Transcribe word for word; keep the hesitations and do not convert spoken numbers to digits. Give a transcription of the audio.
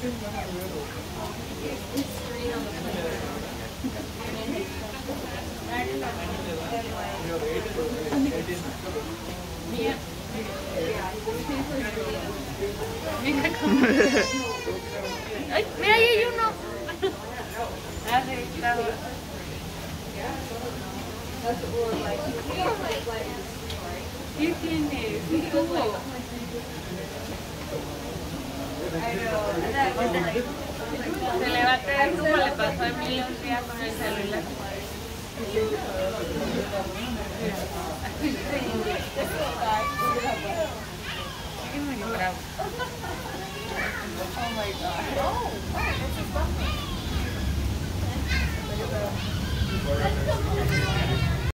Ay, mira, ahí hay uno. Ah, sí, está bien. ¿Qué tienes? Un cubo. Se le va a traer como le pasó a Emilio un día con el celular.